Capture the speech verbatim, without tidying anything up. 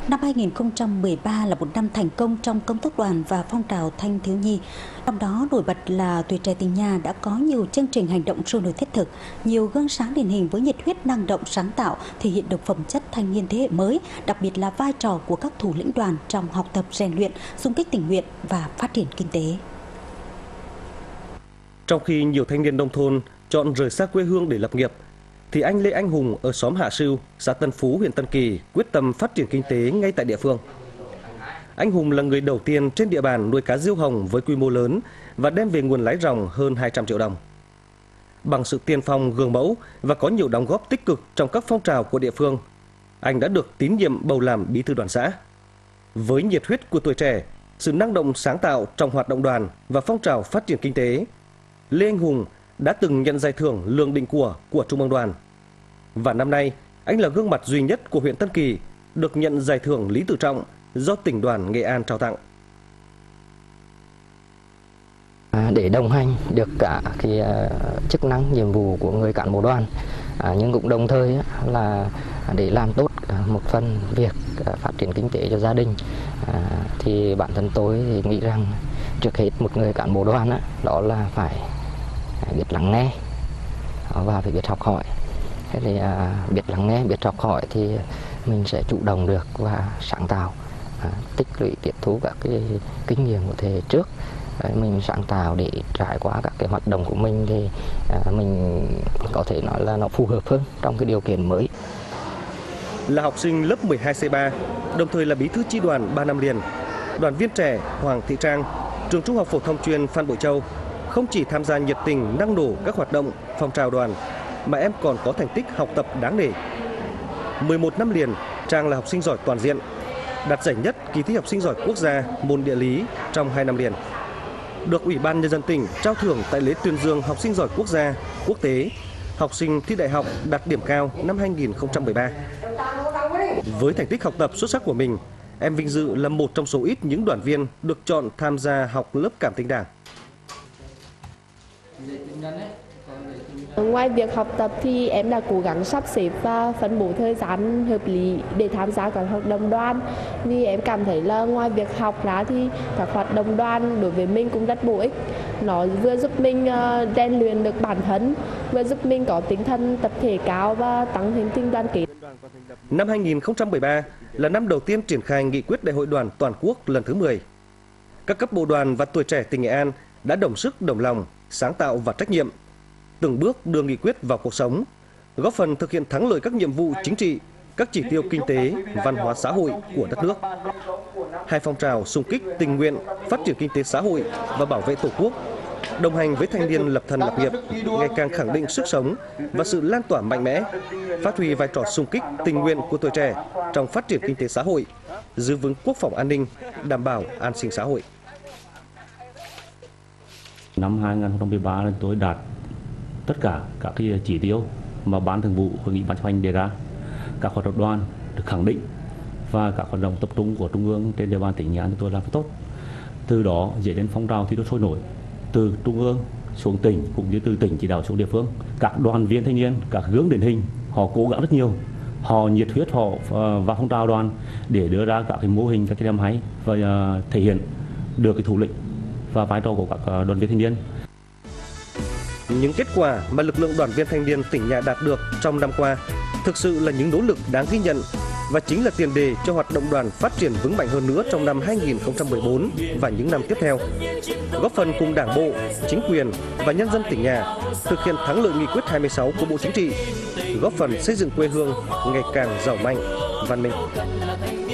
Năm hai nghìn không trăm mười ba là một năm thành công trong công tác đoàn và phong trào thanh thiếu nhi. Trong đó nổi bật là Tuổi Trẻ Tỉnh Nhà đã có nhiều chương trình hành động sôi nổi thiết thực, nhiều gương sáng điển hình với nhiệt huyết năng động sáng tạo, thể hiện được phẩm chất thanh niên thế hệ mới, đặc biệt là vai trò của các thủ lĩnh đoàn trong học tập rèn luyện, xung kích tình nguyện và phát triển kinh tế. Trong khi nhiều thanh niên nông thôn chọn rời xa quê hương để lập nghiệp, thì anh Lê Anh Hùng ở xóm Hạ Sưu, xã Tân Phú, huyện Tân Kỳ quyết tâm phát triển kinh tế ngay tại địa phương. Anh Hùng là người đầu tiên trên địa bàn nuôi cá diêu hồng với quy mô lớn và đem về nguồn lái ròng hơn hai trăm triệu đồng. Bằng sự tiên phong gương mẫu và có nhiều đóng góp tích cực trong các phong trào của địa phương, anh đã được tín nhiệm bầu làm bí thư đoàn xã. Với nhiệt huyết của tuổi trẻ, sự năng động sáng tạo trong hoạt động đoàn và phong trào phát triển kinh tế, Lê Anh Hùng đã từng nhận giải thưởng Lương Định Của của Trung ương Đoàn. Và năm nay, anh là gương mặt duy nhất của huyện Tân Kỳ được nhận giải thưởng Lý Tự Trọng do tỉnh đoàn Nghệ An trao tặng. Để đồng hành được cả cái chức năng nhiệm vụ của người cán bộ đoàn, nhưng cũng đồng thời là để làm tốt một phần việc phát triển kinh tế cho gia đình, thì bản thân tôi thì nghĩ rằng trước hết một người cán bộ đoàn đó là phải biết lắng nghe và phải biết học hỏi. Thế thì biết lắng nghe, biết học hỏi thì mình sẽ chủ động được và sáng tạo, tích lũy tiếp thu các cái kinh nghiệm của thế hệ trước. Mình sáng tạo để trải qua các cái hoạt động của mình thì mình có thể nói là nó phù hợp hơn trong cái điều kiện mới. Là học sinh lớp mười hai C ba, đồng thời là bí thư chi đoàn ba năm liền, đoàn viên trẻ Hoàng Thị Trang, trường Trung học phổ thông chuyên Phan Bội Châu không chỉ tham gia nhiệt tình năng nổ các hoạt động phong trào đoàn, mà em còn có thành tích học tập đáng nể. mười một năm liền, Trang là học sinh giỏi toàn diện, đạt giải nhất kỳ thi học sinh giỏi quốc gia môn địa lý trong hai năm liền. Được Ủy ban Nhân dân tỉnh trao thưởng tại lễ tuyên dương học sinh giỏi quốc gia, quốc tế, học sinh thi đại học đạt điểm cao năm hai nghìn không trăm mười ba. Với thành tích học tập xuất sắc của mình, em vinh dự là một trong số ít những đoàn viên được chọn tham gia học lớp Cảm Tình Đảng. Ngoài việc học tập thì em đã cố gắng sắp xếp và phân bổ thời gian hợp lý để tham gia các hoạt động đoàn. Vì em cảm thấy là ngoài việc học ra thì các hoạt động đoàn đối với mình cũng rất bổ ích. Nó vừa giúp mình rèn luyện được bản thân, vừa giúp mình có tinh thần tập thể cao và tăng thêm tình đoàn kết. Năm hai nghìn không trăm mười ba là năm đầu tiên triển khai nghị quyết Đại hội Đoàn toàn quốc lần thứ mười. Các cấp bộ đoàn và Tuổi Trẻ tỉnh Nghệ An đã đồng sức đồng lòng, sáng tạo và trách nhiệm, từng bước đưa nghị quyết vào cuộc sống, góp phần thực hiện thắng lợi các nhiệm vụ chính trị, các chỉ tiêu kinh tế, văn hóa xã hội của đất nước. Hai phong trào xung kích tình nguyện, phát triển kinh tế xã hội và bảo vệ Tổ quốc, đồng hành với thanh niên lập thân lập nghiệp, ngày càng khẳng định sức sống và sự lan tỏa mạnh mẽ, phát huy vai trò xung kích tình nguyện của tuổi trẻ trong phát triển kinh tế xã hội, giữ vững quốc phòng an ninh, đảm bảo an sinh xã hội. Năm hai nghìn không trăm mười ba tôi đạt tất cả các cái chỉ tiêu mà Ban Thường vụ Hội nghị Ban chấp hành đề ra. Các hoạt động đoàn được khẳng định và các hoạt động tập trung của Trung ương trên địa bàn tỉnh Nghệ An tôi làm rất tốt. Từ đó dễ đến phong trào thi đua sôi nổi từ Trung ương xuống tỉnh cũng như từ tỉnh chỉ đạo xuống địa phương. Các đoàn viên thanh niên, các gương điển hình, họ cố gắng rất nhiều, họ nhiệt huyết họ vào phong trào đoàn để đưa ra các cái mô hình, các cái làm hay và thể hiện được cái thủ lĩnh và vai trò của các đoàn viên thanh niên. Những kết quả mà lực lượng đoàn viên thanh niên tỉnh nhà đạt được trong năm qua thực sự là những nỗ lực đáng ghi nhận và chính là tiền đề cho hoạt động đoàn phát triển vững mạnh hơn nữa trong năm hai nghìn không trăm mười bốn và những năm tiếp theo, góp phần cùng Đảng bộ, chính quyền và nhân dân tỉnh nhà thực hiện thắng lợi nghị quyết hai mươi sáu của Bộ Chính trị, góp phần xây dựng quê hương ngày càng giàu mạnh, văn minh.